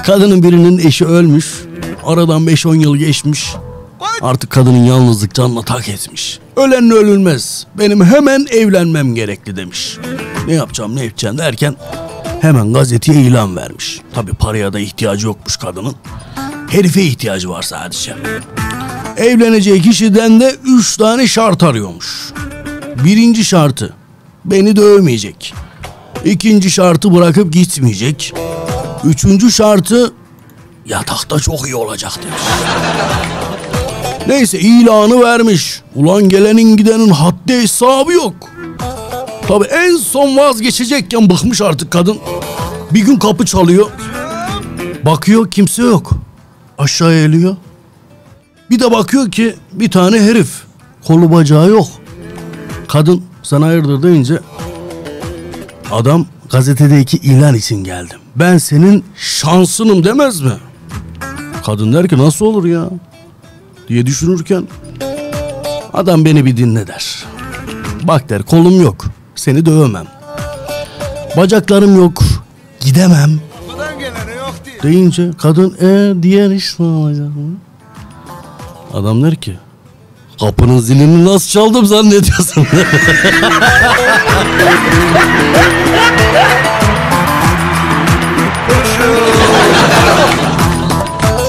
Kadının birinin eşi ölmüş. Aradan 5-10 yıl geçmiş. Artık kadının yalnızlık canına tak etmiş. Ölenle ölülmez. Benim hemen evlenmem gerekli demiş. Ne yapacağım ne edeceğim derken hemen gazeteye ilan vermiş. Tabii paraya da ihtiyacı yokmuş kadının. Herife ihtiyacı var sadece. Evleneceği kişiden de 3 tane şart arıyormuş. Birinci şartı beni dövmeyecek. İkinci şartı bırakıp gitmeyecek. Üçüncü şartı yatakta çok iyi olacak demiş. Neyse ilanı vermiş. Ulan gelenin gidenin haddi hesabı yok. Tabii en son vazgeçecekken bıkmış artık kadın. Bir gün kapı çalıyor. Bakıyor kimse yok. Aşağıya eğiliyor. Bir de bakıyor ki bir tane herif. Kolu bacağı yok. Kadın sana hayırdır deyince adam gazetedeki ilan için geldim. Ben senin şansınım demez mi? Kadın der ki nasıl olur ya diye düşünürken adam beni bir dinle der. Bak der kolum yok seni dövemem. Bacaklarım yok gidemem. Deyince kadın diğer iş ne olacak mı? Adam der ki kapının zilini nasıl çaldım zannediyorsun?